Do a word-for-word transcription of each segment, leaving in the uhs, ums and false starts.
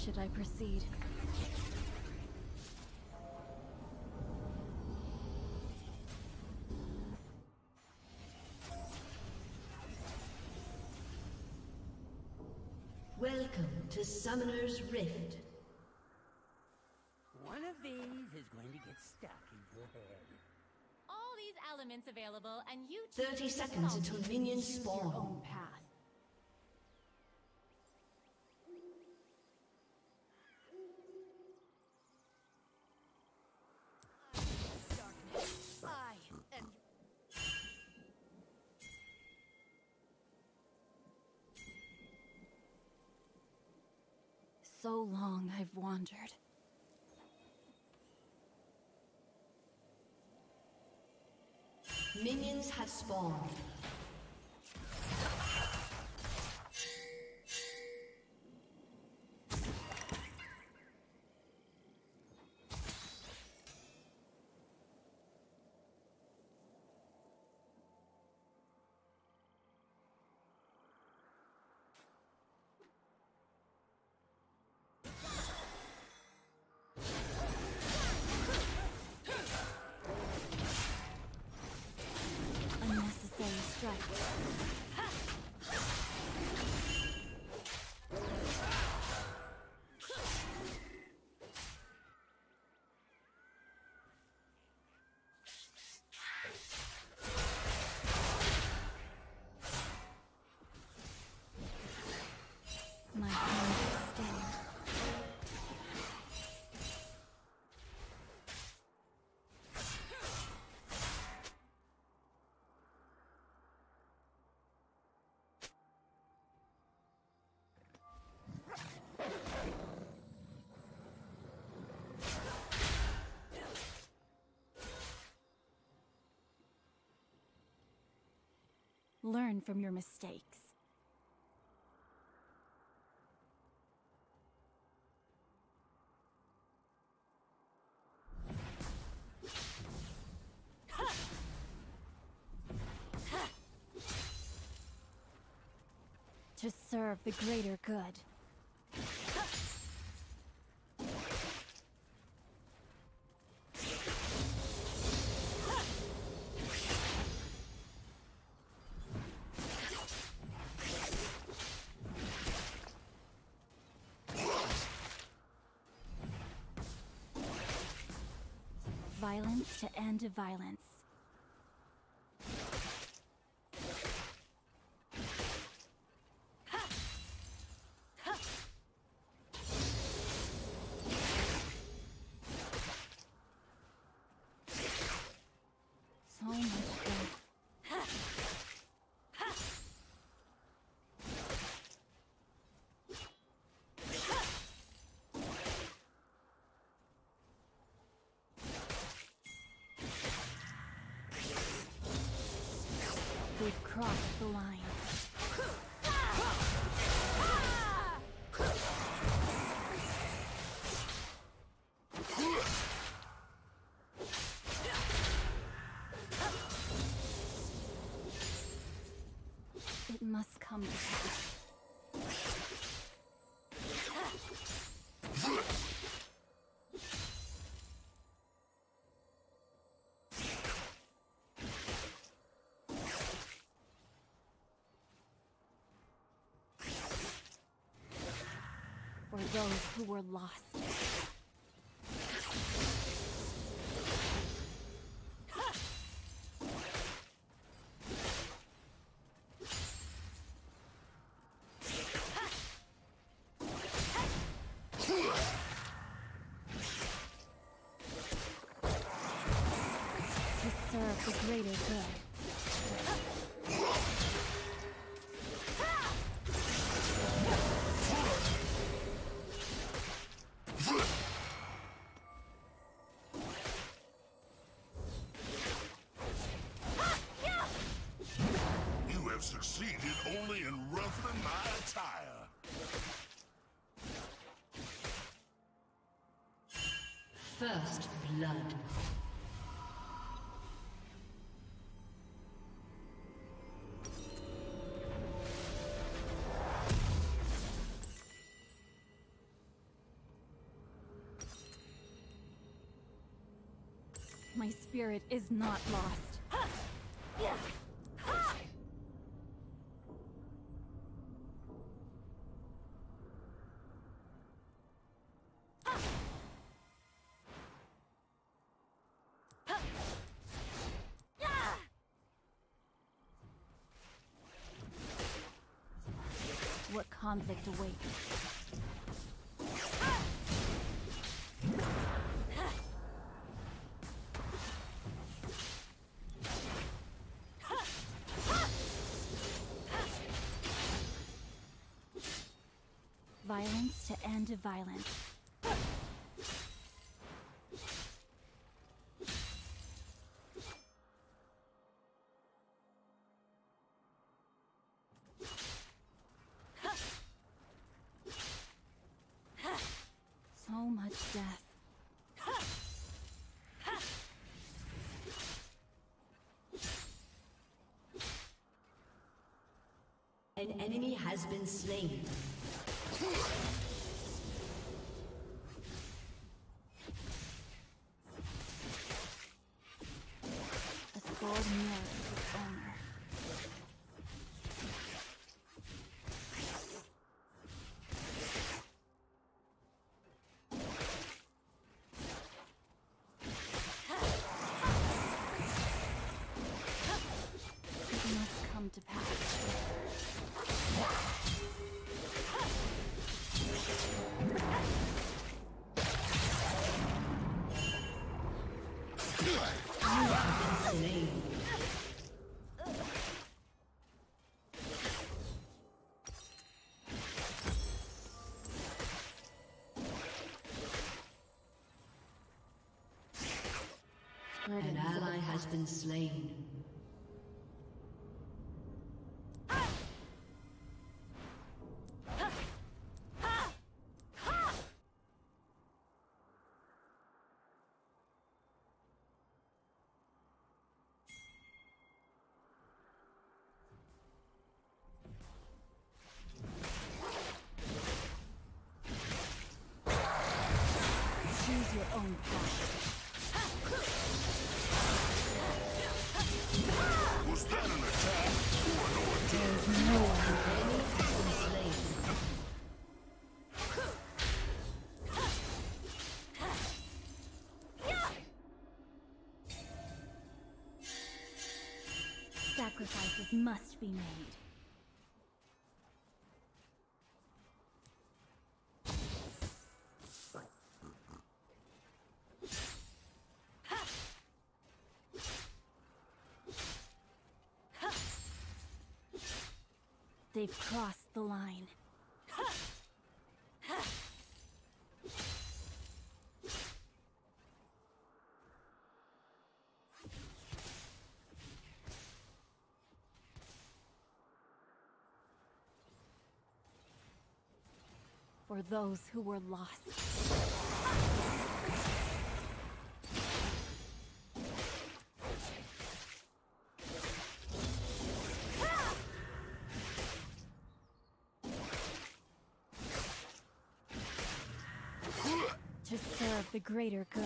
should I proceed? Welcome to Summoner's Rift. One of these is going to get stuck in your head. All these elements available, and you Thirty seconds until minions spawn. Your own path. Darkness. I am. So long I've wandered. Minions have spawned. Unnecessary strike. My hand extend. Learn from your mistakes. To serve the greater good. Violence to end violence. So much good. We've crossed the line. It must come to pass. For those who were lost. To serve the greater good. Succeeded only in ruffling my attire. First blood. My spirit is not lost. What conflict awaits? Violence to end violence. So much death. An enemy has been slain. A sword mirrors its owner. It must come to pass. An ally has been slain. Choose your own path. Was that an attack or no attack? There's no one. Sacrifices must be made. They've crossed the line. For those who were lost. To serve the greater good.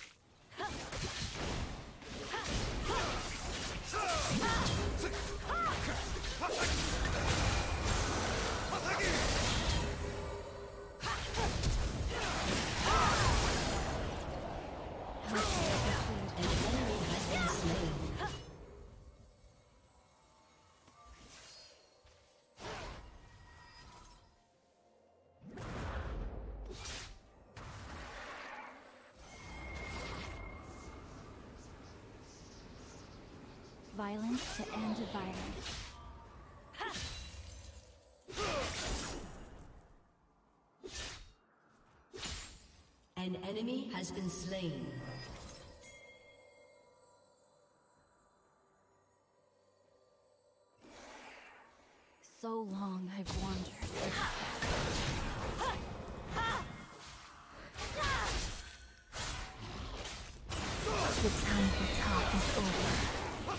Violence to end violence. An enemy has been slain. So long I've wandered. The time for talk is over.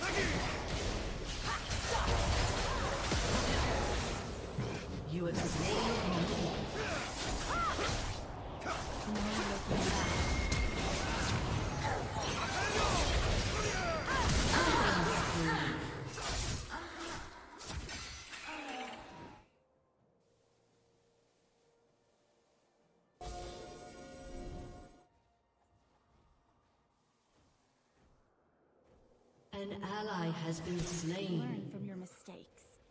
You have slain an enemy. No looking back. An ally has been slain. Learn from your mistakes.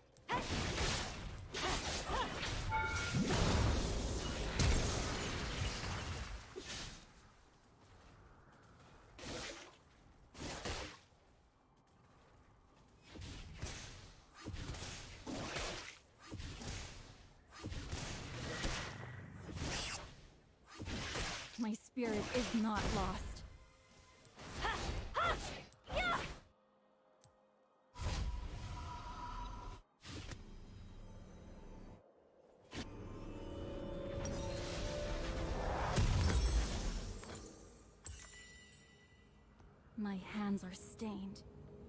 My spirit is not lost. My hands are stained.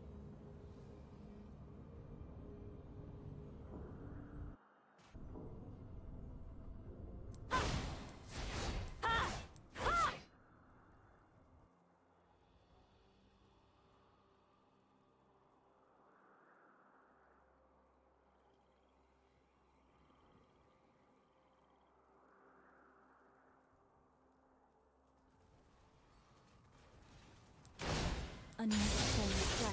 Unnecessary strike.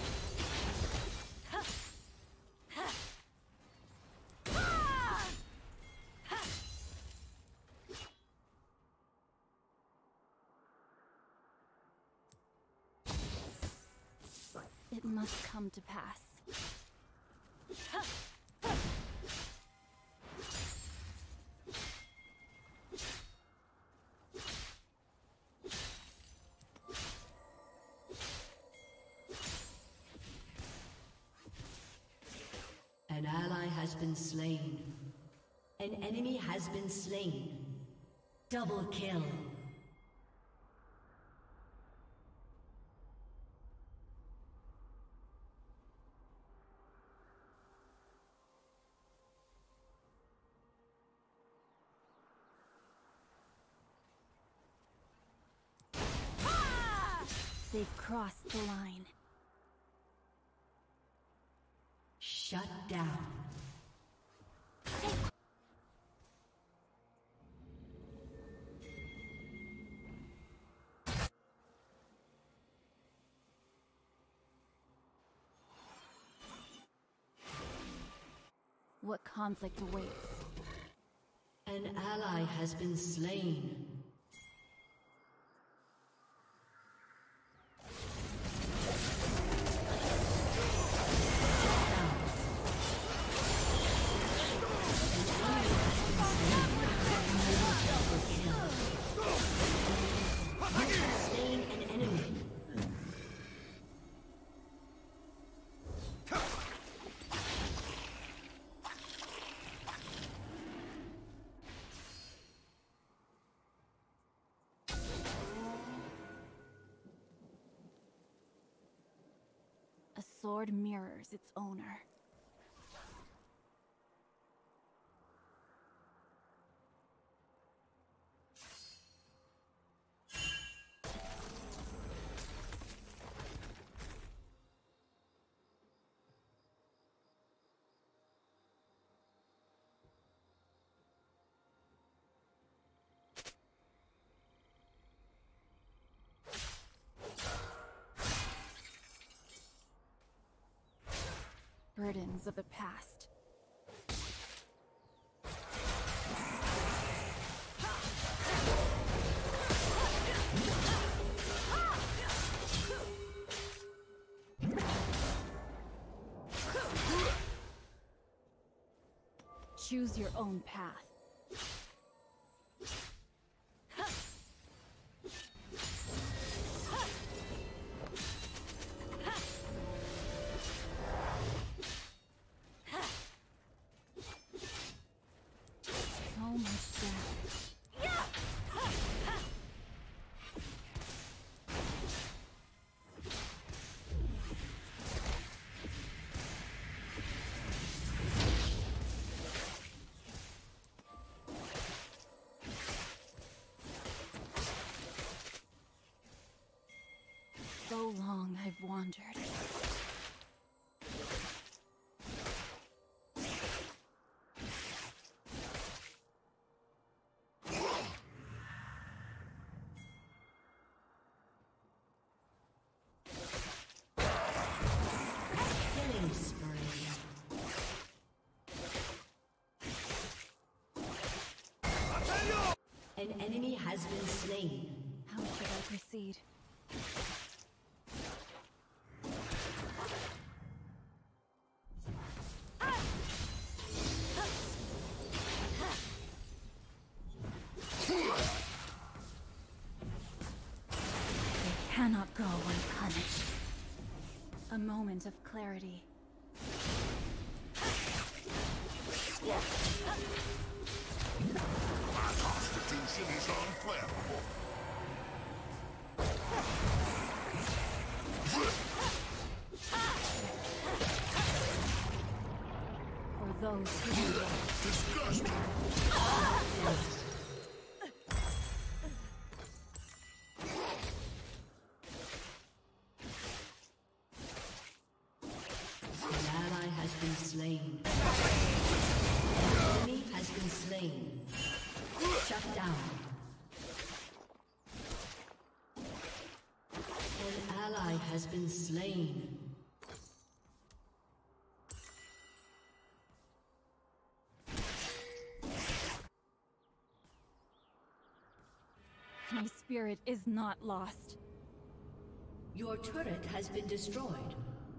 It must come to pass. An ally has been slain. An enemy has been slain. Double kill. They've crossed the line. Shut down. What conflict awaits? An ally has been slain. A sword mirrors its owner. Burdens of the past. Choose your own path. So long I've wandered. moment of clarity. My constitution is unflammable. For those who Disgusting. An ally has been slain. An enemy has been slain. Shut down. An ally has been slain. my spirit is not lost. Your turret has been destroyed.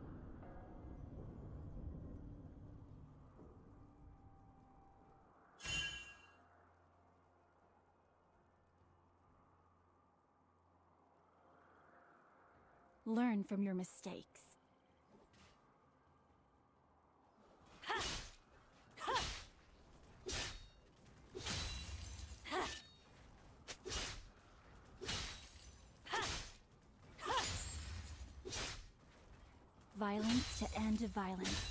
Learn from your mistakes. Violence to end violence.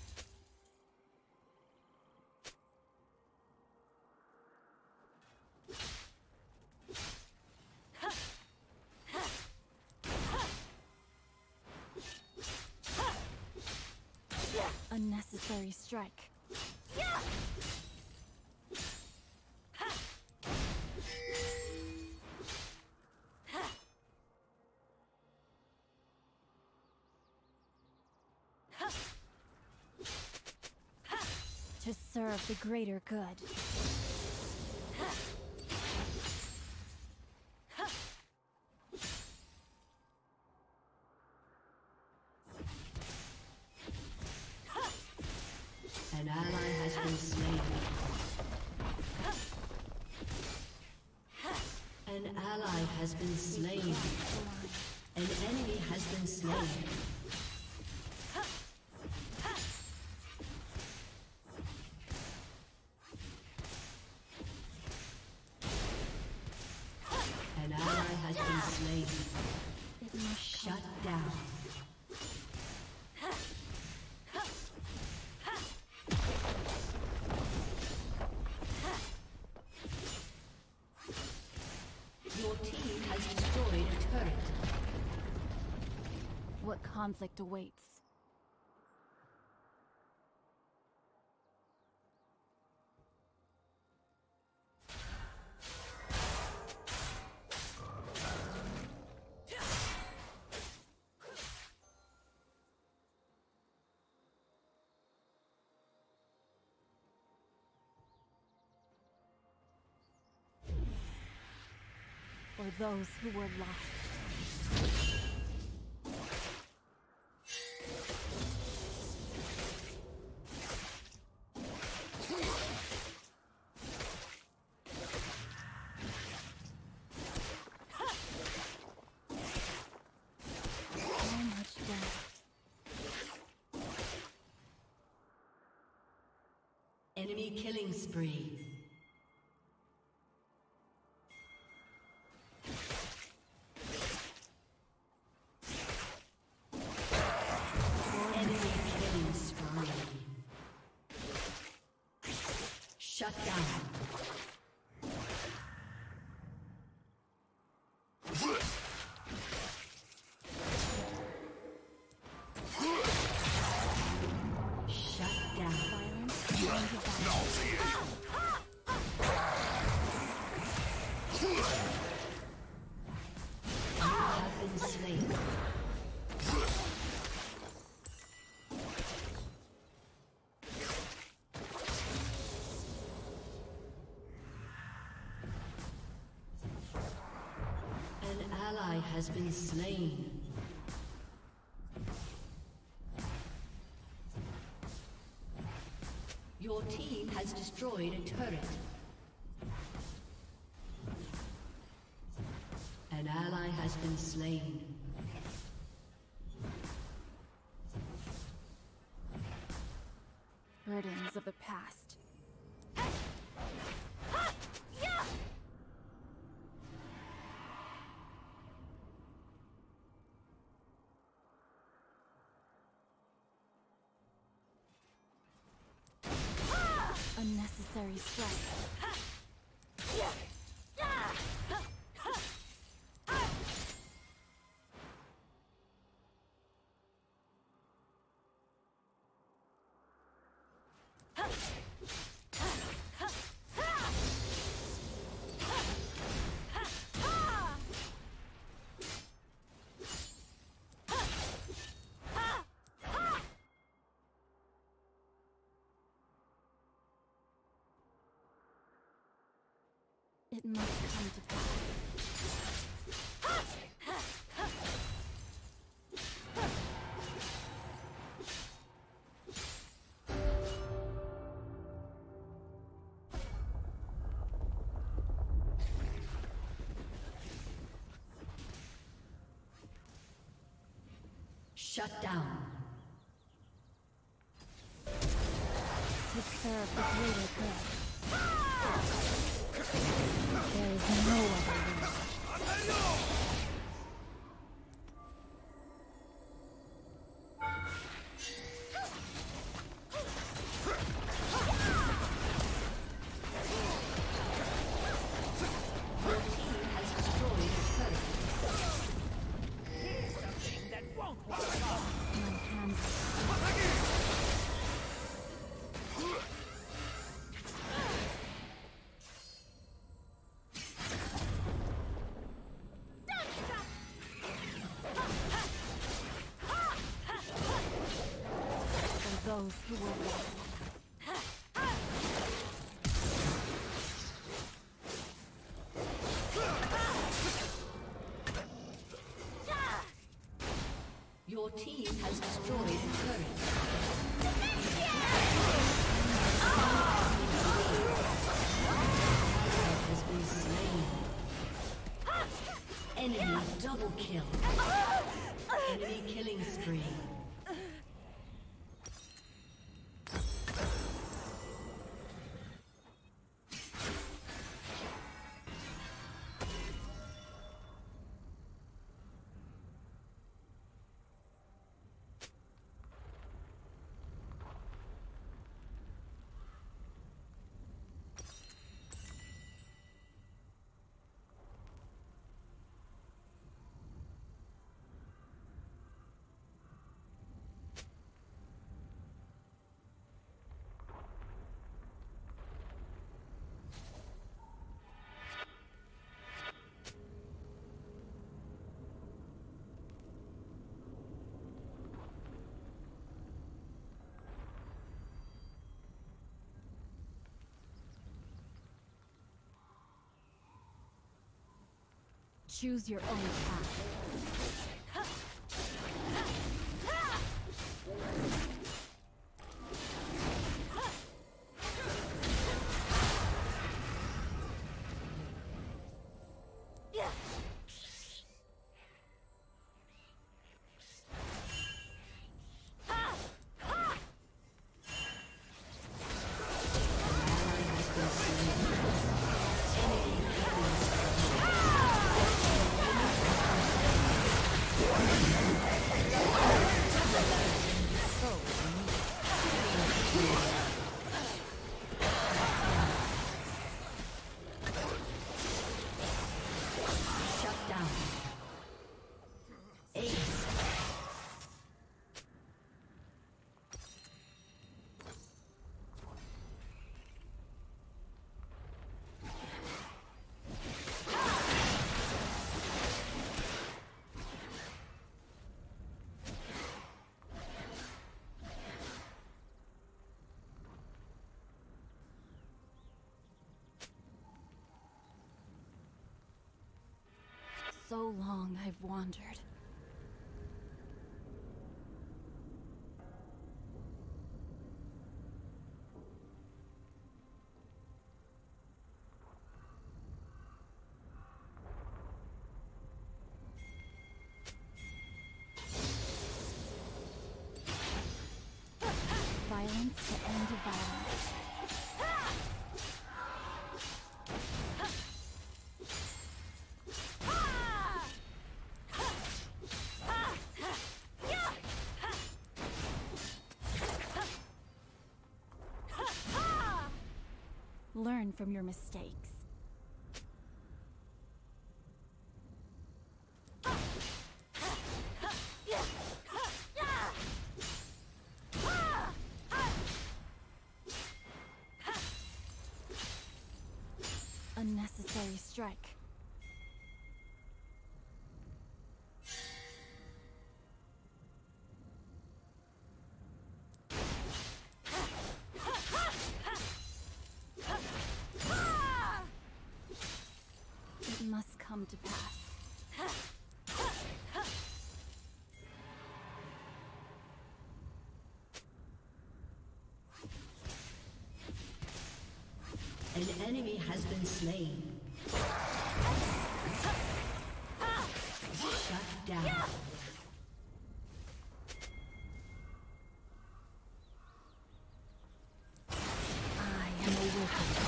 Unnecessary strike. To serve the greater good. An ally has been slain. An ally has been slain. An enemy has been slain. An ally has been slain. Shut down. Your team has destroyed a turret. What conflict awaits? For those who were lost. So much death. Enemy killing spree. Shut down. Shut down. You have been slain. Has been slain. Your team has destroyed a turret. An ally has been slain. of the past. Unnecessary stress. It must come to pass. Shut down. To serve the greater good. There is no other way. Those who were lost. Your team has destroyed a turret. Has been slain. Enemy double kill. Enemy killing spree. Choose your own path. So long I've wandered. Violence wants to end violence. Learn from your mistakes. Unnecessary strike. It must come to pass. An enemy has been slain. Shut down. I am awakened.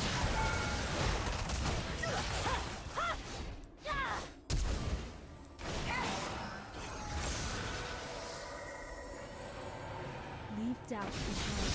Leave doubt behind.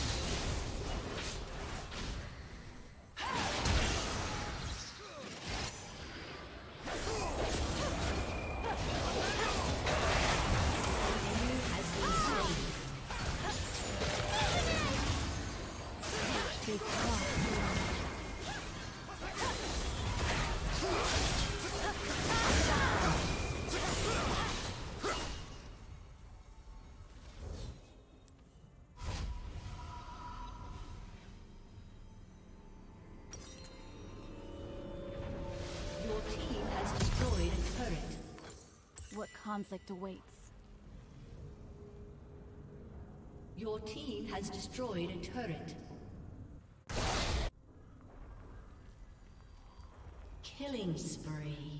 What conflict awaits? Your team has destroyed a turret. Killing spree.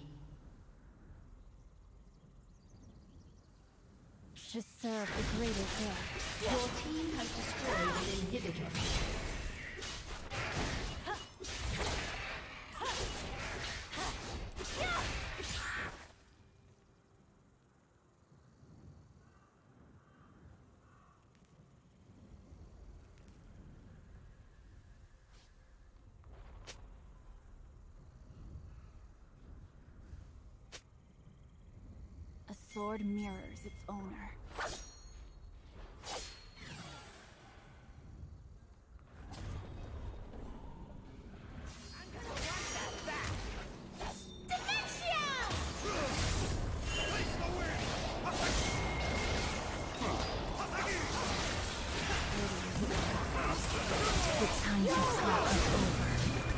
To serve the greater good. Your team has destroyed an inhibitor. A sword mirrors its owner. The time to talk is over.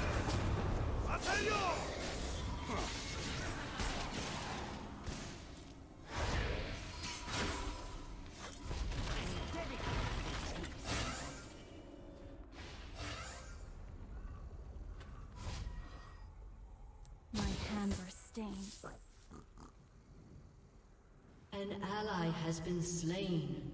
My hands are stained. An ally has been slain.